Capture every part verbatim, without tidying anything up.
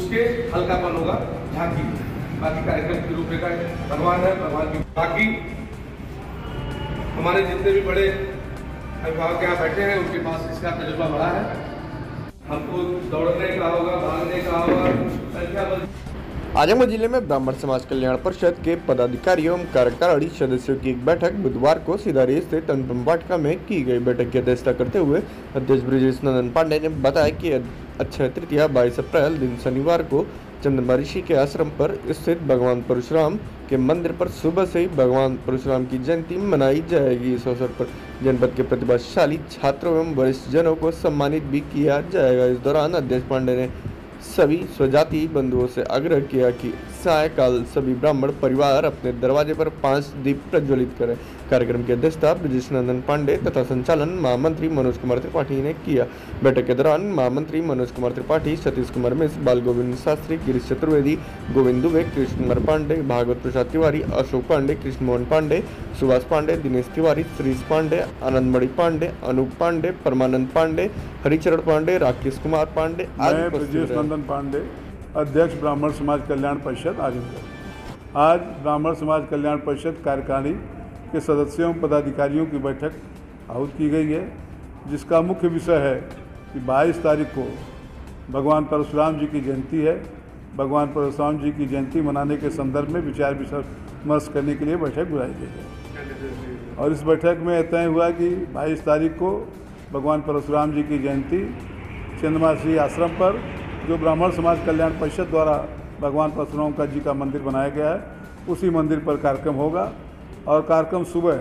उसके हल्कापन होगा झांकी। बाकी कार्यक्रम की रूपरेखा भगवान है, भगवान की बाकी हमारे जितने भी बड़े अभिभावक यहाँ बैठे हैं उनके पास इसका तजुर्बा बड़ा है। हमको दौड़ने का होगा, भागने का होगा, संख्या बल। आजमगढ़ जिले में ब्राह्मण समाज कल्याण परिषद के पदाधिकारियों एवं कार्यकारिणी सदस्यों की एक बैठक बुधवार को सीधारी स्थित अनुपम वाटिका में की गई। बैठक की अध्यक्षता करते हुए अध्यक्ष ब्रजेश नंदन पांडे ने बताया कि अक्षय तृतीया बाईस अप्रैल दिन शनिवार को चंद्रमा ऋषि के आश्रम पर स्थित भगवान परशुराम के मंदिर पर सुबह से ही भगवान परशुराम की जयंती मनाई जाएगी। इस अवसर पर जनपद के प्रतिभाशाली छात्रों एवं वरिष्ठ जनों को सम्मानित भी किया जाएगा। इस दौरान अध्यक्ष पांडे ने सभी स्वजाति बंधुओं से आग्रह किया कि सायकाल सभी ब्राह्मण परिवार अपने दरवाजे पर पांच दीप प्रज्वलित करें। कार्यक्रम की अध्यक्षता ब्रजेश नंदन पांडे तथा संचालन महामंत्री मनोज कुमार त्रिपाठी ने किया। बैठक के दौरान महामंत्री मनोज कुमार त्रिपाठी, सतीश कुमार मिश्र, बाल गोविंद शास्त्री, गिरीश चतुर्वेदी, गोविंद दुबे, कृष्ण कुमार पांडे, भागवत प्रसाद तिवारी, अशोक पांडे, कृष्ण मोहन पांडे, सुभाष पांडे, दिनेश तिवारी, श्रीश पांडे, आनंदमणि पांडे, अनूप पांडे, परमानंद पांडे, हरिचरण पांडे, राकेश कुमार पांडे मैं ब्रजेश नंदन पांडे, अध्यक्ष ब्राह्मण समाज कल्याण परिषद आजमगढ़। आज ब्राह्मण समाज कल्याण परिषद कार्यकारिणी के सदस्यों पदाधिकारियों की बैठक आहूत की गई है, जिसका मुख्य विषय है कि बाईस तारीख को भगवान परशुराम जी की जयंती है। भगवान परशुराम जी की जयंती मनाने के संदर्भ में विचार विमर्श करने के लिए बैठक बुलाई गई है और इस बैठक में तय हुआ कि बाईस तारीख को भगवान परशुराम जी की जयंती चंद्रमा ऋषि आश्रम पर, जो ब्राह्मण समाज कल्याण परिषद द्वारा भगवान परशुराम का जी का मंदिर बनाया गया है, उसी मंदिर पर कार्यक्रम होगा और कार्यक्रम सुबह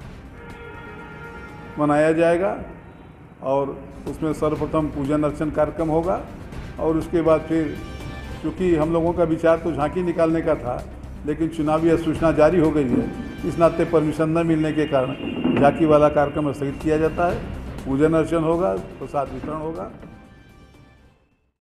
मनाया जाएगा और उसमें सर्वप्रथम पूजन अर्चन कार्यक्रम होगा और उसके बाद फिर, चूँकि हम लोगों का विचार तो झांकी निकालने का था, लेकिन चुनावी अधिसूचना जारी हो गई है, इस नाते परमिशन न मिलने के कारण झांकी वाला कार्यक्रम स्थगित किया जाता है। पूजन अर्चन होगा, प्रसाद वितरण होगा।